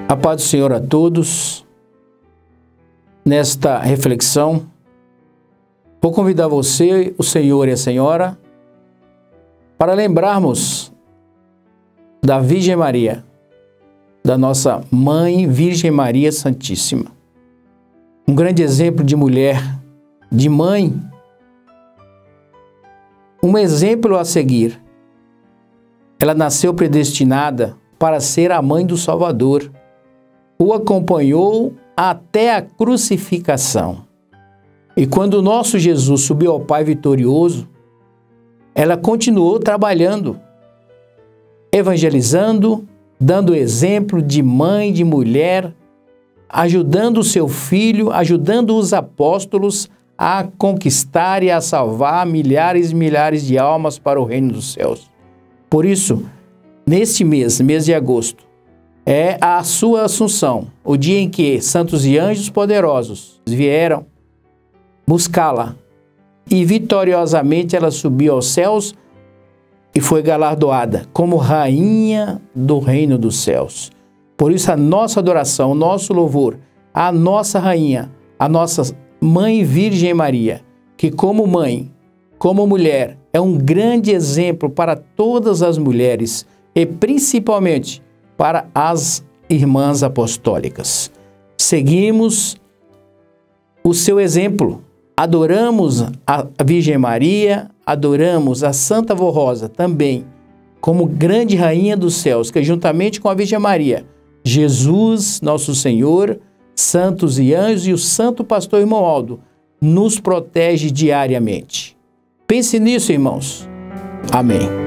A paz do Senhor a todos. Nesta reflexão, vou convidar você, o Senhor e a Senhora, para lembrarmos da Virgem Maria, da nossa Mãe Virgem Maria Santíssima. Um grande exemplo de mulher, de mãe, um exemplo a seguir. Ela nasceu predestinada para ser a mãe do Salvador. O acompanhou até a crucificação. E quando o nosso Jesus subiu ao Pai vitorioso, ela continuou trabalhando, evangelizando, dando exemplo de mãe, de mulher, ajudando o seu filho, ajudando os apóstolos a conquistar e a salvar milhares e milhares de almas para o reino dos céus. Por isso, neste mês de agosto, é a sua Assunção, o dia em que santos e anjos poderosos vieram buscá-la. E vitoriosamente ela subiu aos céus e foi galardoada como rainha do reino dos céus. Por isso a nossa adoração, o nosso louvor, a nossa rainha, a nossa Mãe Virgem Maria, que como mãe, como mulher, é um grande exemplo para todas as mulheres e principalmente para as irmãs apostólicas. Seguimos o seu exemplo, adoramos a Virgem Maria, adoramos a Santa Vó Rosa também, como grande rainha dos céus, que juntamente com a Virgem Maria, Jesus, nosso Senhor, santos e anjos e o Santo Pastor Irmão Aldo, nos protege diariamente. Pense nisso, irmãos. Amém.